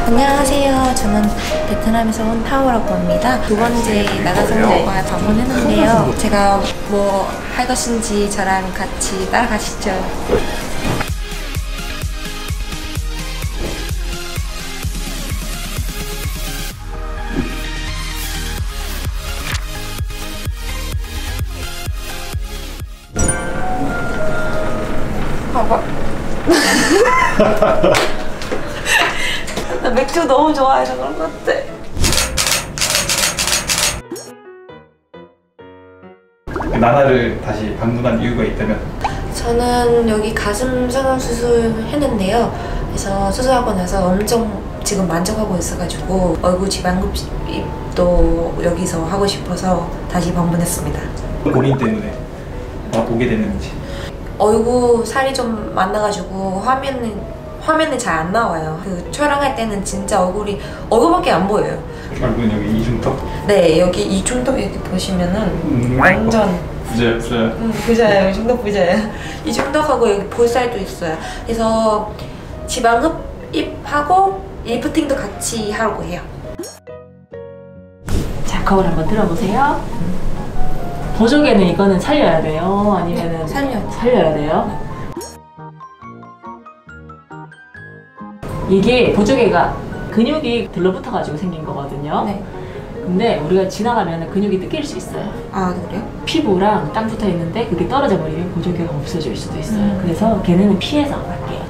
안녕하세요. 저는 베트남에서 온 타오라고 합니다. 두 번째 나가성과에 방문했는데요. 제가 뭐 할 것인지 저랑 같이 따라가시죠. 봐봐. 나 맥주 너무 좋아해서 그런 것 같아. 나나를 다시 방문한 이유가 있다면? 저는 여기 가슴 성형 수술 했는데요. 그래서 수술하고 나서 엄청 지금 만족하고 있어가지고 얼굴 지방흡입도 여기서 하고 싶어서 다시 방문했습니다. 고민 때문에 오게 됐는지. 얼굴 살이 좀 많아가지고 화면에 잘 안 나와요. 그 촬영할 때는 진짜 얼굴밖에 안 보여요. 얼굴은 여기 이중턱? 네, 여기 이중턱 이렇게 보시면은 완전 부자야. 부자예요. 이중턱 부자예요. 이중턱하고 여기 볼살도 있어요. 그래서 지방흡입하고 리프팅도 같이 하려고 해요. 자, 거울 한번 들어보세요. 보조개는 이거는 살려야 돼요? 아니면은 살려야 돼요? 이게 보조개가 근육이 들러붙어가지고 생긴 거거든요. 네. 근데 우리가 지나가면 근육이 뜯길 수 있어요. 아, 그래요? 피부랑 딱 붙어 있는데 그게 떨어져 버리면 보조개가 없어질 수도 있어요. 그래서 걔네는 피해서 갈게요.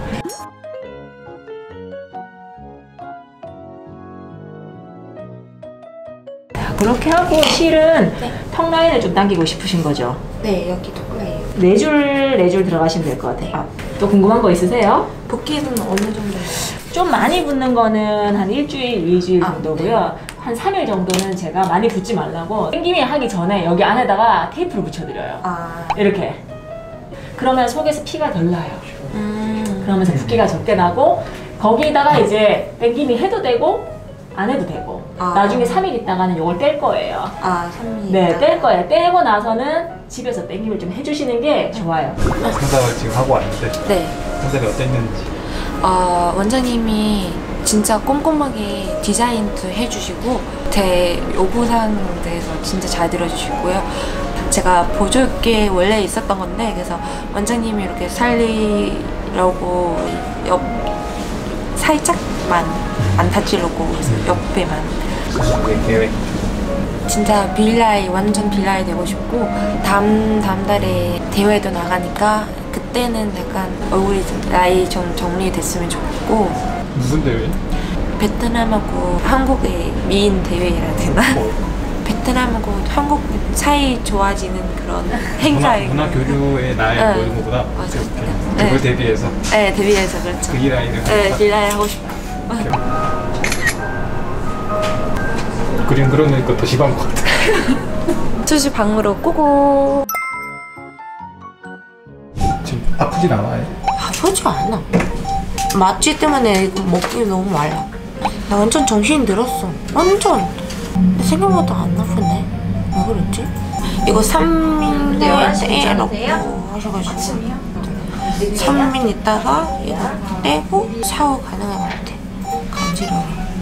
그렇게 하고 실은 턱 라인을 좀 당기고 싶으신 거죠? 네, 여기 턱라인이에요. 네 줄 들어가시면 될 것 같아요. 또 궁금한 거 있으세요? 붓기는 어느 정도? 좀 많이 붓는 거는 한 일주일, 2주일 정도고요. 네. 한 3일 정도는 제가 많이 붓지 말라고 땡김이 하기 전에 여기 안에다가 테이프를 붙여드려요. 이렇게. 그러면 속에서 피가 덜 나요. 그러면서 붓기가 적게 나고 거기다가 이제 땡김이 해도 되고 안 해도 되고 나중에 3일 있다가는 이걸 뗄 거예요. 3일? 네, 뗄 거예요. 떼고 나서는 집에서 땡김을 좀 해주시는 게 좋아요. 상담을 지금 하고 왔는데 네. 상담이 어땠는지. 원장님이 진짜 꼼꼼하게 디자인도 해주시고 제 요구사항에 대해서 진짜 잘 들어주시고요. 제가 보조개 원래 있었던 건데 그래서 원장님이 이렇게 살리려고 살짝만 안 다치려고 그래서 옆에만 계획. 진짜 빌라이 완전 빌라이 되고 싶고 다음 달에 대회도 나가니까 그때는 약간 얼굴이 라인 좀 정리됐으면 좋겠고. 무슨 대회? 베트남하고 한국의 미인 대회라 해야 되나? 베트남하고 한국 사이 좋아지는 그런 행사에 문화 교류의 날 모이는 거구나. 맞아. 그걸 대비해서. 네, 대비해서 그렇죠. V라인을. 네, 빌라이 하고 싶어. 그림 그려놓으니까 더 심한 것 같아. 수시 방으로 꼬고. 지금 아프진 않아요? 아프지가 않아. 마취 때문에 이거 먹기 너무 말라. 나 완전 정신이 들었어. 완전. 생각보다 안 아프네. 왜 그랬지? 이거 3민 떼놓고 하셔가지고 3민 있다가 이거 떼고 샤워 가능한 것 같아. 간지러워.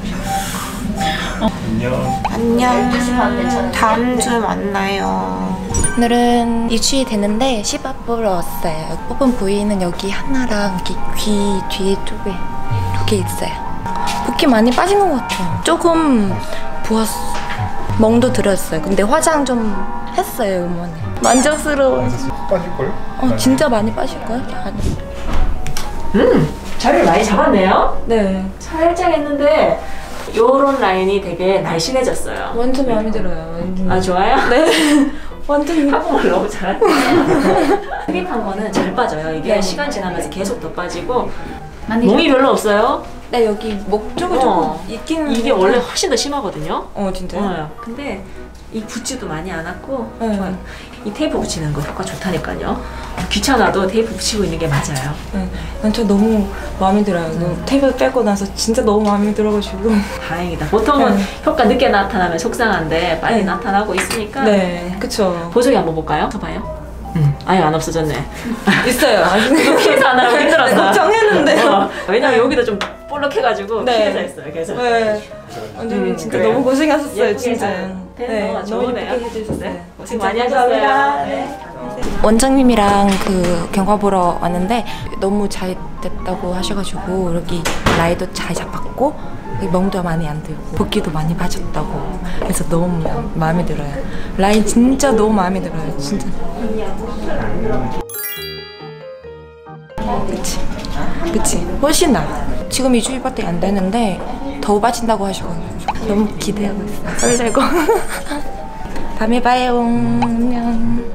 안녕. 다음 주에 만나요. 오늘은 일주일이 됐는데 시밥 보러 왔어요. 뽑은 부위는 여기 하나랑 귀 뒤에 쪽에 2개 있어요. 붓기 많이 빠진 것 같아요. 조금 부었어. 멍도 들었어요. 근데 화장 좀 했어요, 이번에. 만족스러워. 빠질걸? 진짜 많이 빠질걸? 자리를 많이 잡았네요? 네. 살짝 했는데 요런 라인이 되게 날씬해졌어요. 완전 마음에 들어요. 아, 좋아요? 네. 완전 한국말 너무 잘하네요. 흡입한 거는 잘 빠져요. 이게 시간 지나면서 계속 더 빠지고 몽이 별로 없어요? 네, 여기 목 쪽은 조금 있긴. 이게 원래 훨씬 더 심하거든요. 진짜요? 근데 이 붓지도 많이 안 왔고 네. 이 테이프 붙이는 거 효과 좋다니까요. 귀찮아도 테이프 붙이고 있는 게 맞아요. 네. 저 너무 마음에 들어요. 테이프 빼고 나서 진짜 너무 마음에 들어가지고. 다행이다. 보통은 효과 늦게 나타나면 속상한데 빨리 나타나고 있으니까. 네, 그쵸. 보조개 한번 볼까요? 봐봐요. 아예 안 없어졌네. 있어요. 이거 피해서 안 하고 힘들었어. 걱정했는데요. 왜냐면 여기도 좀 볼록해가지고 네. 피해서 했어요. 그래서 네. 원장님 진짜 그래요. 너무 고생하셨어요. 예쁘게 진짜. 네, 너무 좋으네요. 예쁘게 해주셨어요. 네, 고생 진짜 많이 감사합니다. 하셨어요. 네. 원장님이랑 그 경과 보러 왔는데 너무 잘 됐다고 하셔가지고 여기 라이도 잘 잡았고 멍도 많이 안 들고 붓기도 많이 빠졌다고 그래서 너무 마음에 들어요. 라인 진짜 너무 마음에 들어요. 진짜. 그치? 훨씬 나아. 지금 2주일밖에 안 되는데 더 빠진다고 하셔가지고 너무 기대하고 있어요. 설레고. 다음에 봐요. 안녕.